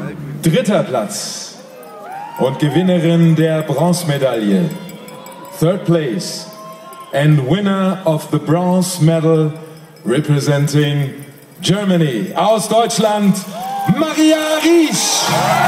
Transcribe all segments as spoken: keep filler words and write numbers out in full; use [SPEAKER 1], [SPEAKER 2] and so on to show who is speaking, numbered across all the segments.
[SPEAKER 1] Dritter Platz und Gewinnerin der Bronzemedaille. Third place and winner of the bronze medal representing Germany. Aus Deutschland, Maria Riesch.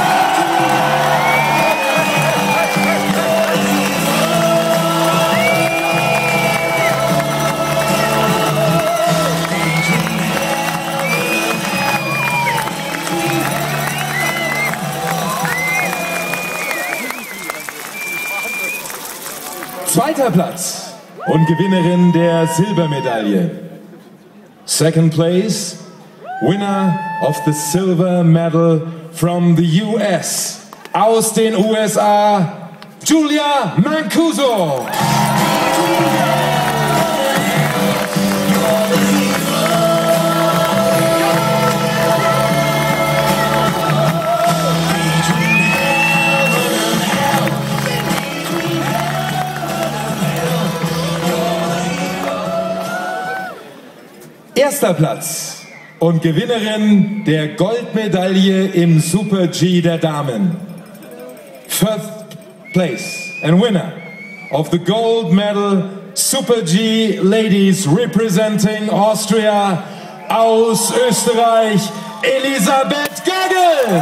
[SPEAKER 1] Zweiter Platz und Gewinnerin der Silbermedaille. Second place, winner of the silver medal from the U S. Aus den U S A, Julia Mancuso. Erster Platz und Gewinnerin der Goldmedaille im SuperG der Damen. First place and winner of the gold medal SuperG Ladies representing Austria aus Österreich, Elisabeth Görgl.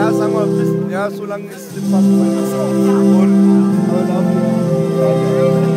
[SPEAKER 2] So lange ist es fast. Und, aber dafür,